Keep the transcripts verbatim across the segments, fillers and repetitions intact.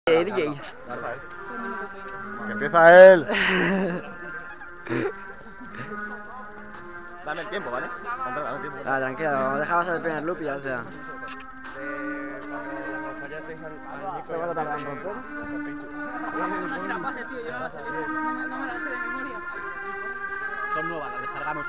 Eh, D J. Que empieza él. Dame el tiempo, ¿vale? Dame el tiempo. Ah, tranquilo, deja pasar el primer loop y ya sea. ¿Cuánto tarda en romper? No se la pase, tío, yo no me la sé de memoria. Son nuevas, las descargamos.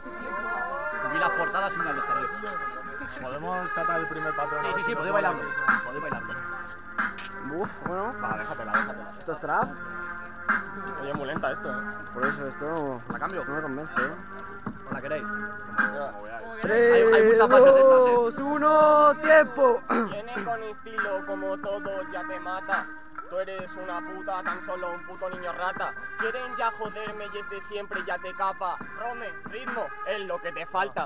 Vi las portadas y me las descargué. ¿Podemos tratar el primer patrón? Sí, sí, sí, podéis bailarlo. Podéis bailarlo. Buf, bueno. Va, déjatela, déjatela. ¿Esto es trap? Oye, muy lenta esto, ¿eh? Por eso esto ¿La cambio? no me convence, ¿eh? ¿O la queréis? Como veáis. tres, Hay- hay muchas fases de estas, ¿eh? dos, uno, tiempo. Viene con estilo como todo ya te mata. Tú eres una puta, tan solo un puto niño rata. Quieren ya joderme y es de siempre ya te capa. Rome, ritmo, es lo que te falta.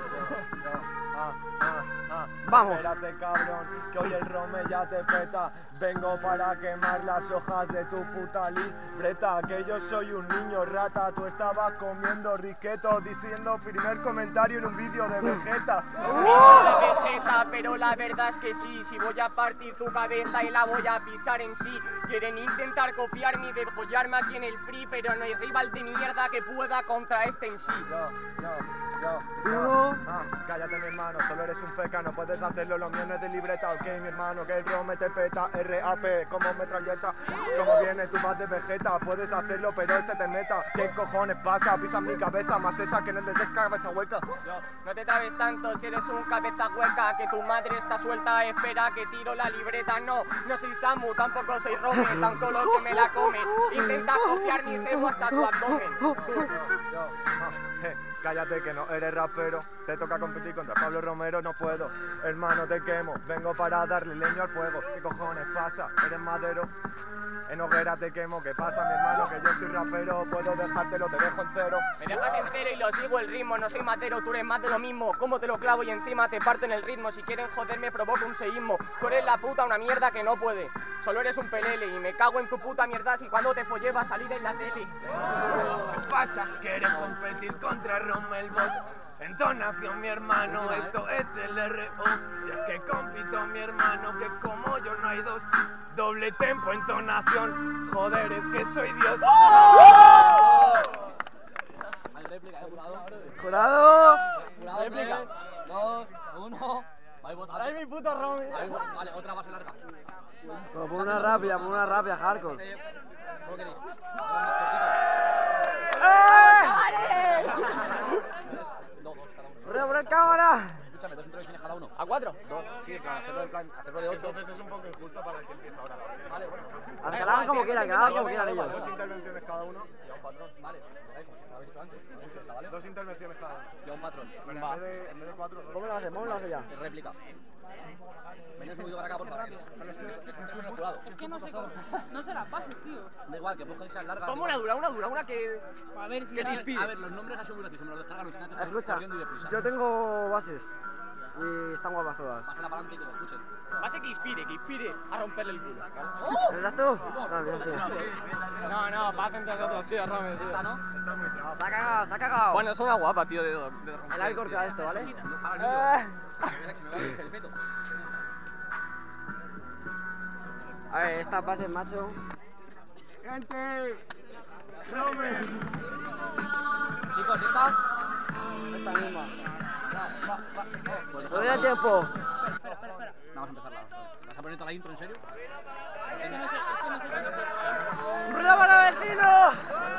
Ah, ah, ah. Vamos. Espérate, cabrón, que hoy el Rome ya te peta. Vengo para quemar las hojas de tu puta libreta. Que yo soy un niño rata. Tú estabas comiendo risquetos, diciendo primer comentario en un vídeo de Vegeta. Vídeo de Vegeta, pero la verdad es que sí. Si voy a partir tu cabeza y la voy a pisar en sí. Quieren intentar copiarme y degollarme aquí en el free, pero no hay rival de mierda que pueda contra este en sí. Yo, yo, yo, Uno. Ah, cállate, mi hermano, solo eres un feca, no puedes hacerlo, lo mío no es de libreta, ok, mi hermano, que el Rome te peta, R A P, como metralleta, como viene, tú vas de Vegeta, puedes hacerlo, pero este te meta, ¿qué cojones pasa? Pisas mi cabeza, más esa que en el de cabeza hueca. Yo, no te trabes tanto si eres un cabeza hueca, que tu madre está suelta, espera que tiro la libreta. No, no soy Samu, tampoco soy Rome, tan solo que me la come. Intenta copiar mi cebo hasta tu abdomen. Yo, ah, eh, cállate que no eres rapero, te toca competir contra Pablo Romero, no puedo, hermano te quemo, vengo para darle leño al fuego, ¿qué cojones pasa? ¿Eres madero? En hoguera te quemo, ¿qué pasa, mi hermano? Que yo soy rapero, puedo dejártelo, te dejo entero. Me dejas entero y lo sigo el ritmo, no soy matero, tú eres más de lo mismo. Como te lo clavo y encima te parto en el ritmo. Si quieren joderme provoco un seísmo. Tú eres la puta una mierda que no puede. Solo eres un pelele y me cago en tu puta mierda si cuando te follé va a salir en la tele. ¿Qué pasa? ¿Quieres competir contra Rommel Boss? Entonación, mi hermano, esto es el R O. Si es que compito, mi hermano, que como yo no hay dos. Doble tempo, entonación, joder, es que soy Dios. Hay réplica, ¿eh? Jurado. Jurado. Jurado, réplica. Dos, uno. Vais votando. ¡Ay, mi puto Romy! Vale, otra base larga. Pero pon una rápida, pon una rápida, hardcore. ¿Cómo queréis? Dos, dos cada uno. ¡Corre, por el cámara! Escúchame, dos intervenciones cada uno. ¿A cuatro? Dos, sí, en plan, hacerlo en plan, hacerlo de ocho. Entonces es un poco injusto para el que empieza ahora. Vale, bueno. Que la hagan como quieran, que la hagan como quieran ellos. Dos intervenciones cada uno y a un patrón. Vale, veréis, como habéis hecho antes. Está, ¿vale? Dos intervenciones cada uno. Yo un patrón. Pero Va. en vez de, en vez de cuatro, dos. ¿Cómo lo haces? ¿Cómo lo haces ya? Es réplica. Venid un poquito para acá, por favor. Son los los jurados. Es que no sé cómo, no se la pases, tío. Da igual, que busca que sean largas. ¿Cómo una dura? Una dura, una que... A ver si ¿Qué te ya- inspira? A ver, los nombres así muy gratis, me los descargan, si no te Escucha, corriendo y deprisa. yo tengo bases. Y están guapas todas. Pásala para adelante y que lo escuchen. Base que inspire, que inspire a romperle el culo. ¿Verdad tú? No, bien, tío. No, no, pasa entre nosotros, tío, Romy. Esta, ¿no? Se ha cagado, se ha cagado. Bueno, es una guapa, tío, de, de El hay corta esto, ¿vale? Para Eh. el niño. Que me vea el feto. A ver, esta base, macho. ¡Gente! ¡Rommel! Chicos, ¿esta? Esta misma. Pues ¿Todavía hay tiempo? Espera, espera, espera. Vamos a empezarla. ¿Vas a poner toda la intro, en serio? Es que no sé, es que no sé qué hacer. ¡Rueda para vecino!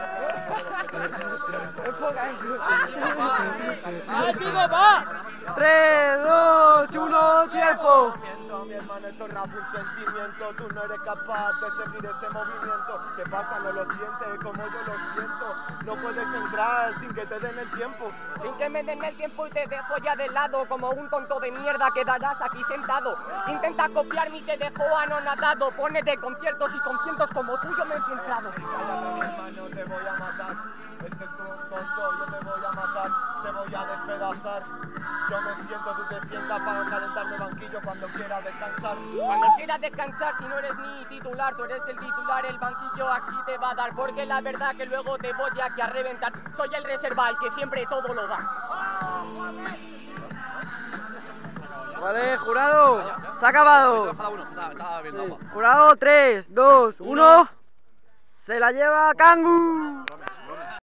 Enfoca eso. ¡Ah, chico, va! tres, dos, uno, tiempo. Mi hermano, esto es rap, un sentimiento. Tú no eres capaz de seguir este movimiento. ¿Qué pasa? No lo sientes como yo lo siento. No puedes entrar sin que te den el tiempo. Sin que me den el tiempo y te dejo ya de lado. Como un tonto de mierda quedarás aquí sentado. Intenta copiarme y te dejo anonadado. Ponete conciertos y conciertos como tú yo me he centrado. Cállate, mi hermano, te voy a matar. Este es tu tonto, yo te voy a matar. Te voy a despedazar. Yo me siento, tú te sientas para calentarme banquillo cuando quieras descansar. Cuando quieras descansar, si no eres ni titular, tú eres el titular, el banquillo aquí te va a dar. Porque la verdad que luego te voy aquí a reventar. Soy el reserva, el que siempre todo lo da. Vale, jurado. Se ha acabado. Cada uno, estaba, estaba viendo agua. Jurado, tres, dos, uno. Se la lleva Kangu.